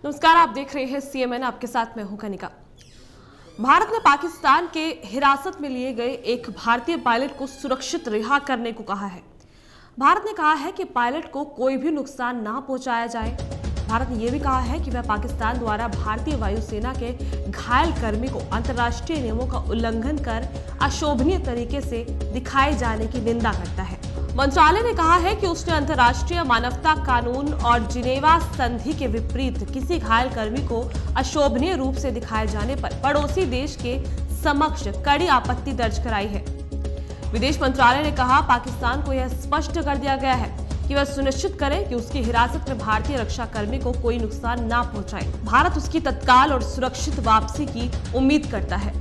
नमस्कार, आप देख रहे हैं सीएमएन। आपके साथ मैं हूं कनिका। भारत ने पाकिस्तान के हिरासत में लिए गए एक भारतीय पायलट को सुरक्षित रिहा करने को कहा है। भारत ने कहा है कि पायलट को कोई भी नुकसान ना पहुंचाया जाए। भारत ने यह भी कहा है कि वह पाकिस्तान द्वारा भारतीय वायुसेना के घायल कर्मी को अंतर्राष्ट्रीय नियमों का उल्लंघन कर अशोभनीय तरीके से दिखाए जाने की निंदा करता है। मंत्रालय ने कहा है कि उसने अंतर्राष्ट्रीय मानवता कानून और जिनेवा संधि के विपरीत किसी घायल कर्मी को अशोभनीय रूप से दिखाए जाने पर पड़ोसी देश के समक्ष कड़ी आपत्ति दर्ज कराई है। विदेश मंत्रालय ने कहा, पाकिस्तान को यह स्पष्ट कर दिया गया है कि वह सुनिश्चित करे कि उसकी हिरासत में भारतीय रक्षा कर्मी को कोई नुकसान ना पहुंचाए। भारत उसकी तत्काल और सुरक्षित वापसी की उम्मीद करता है।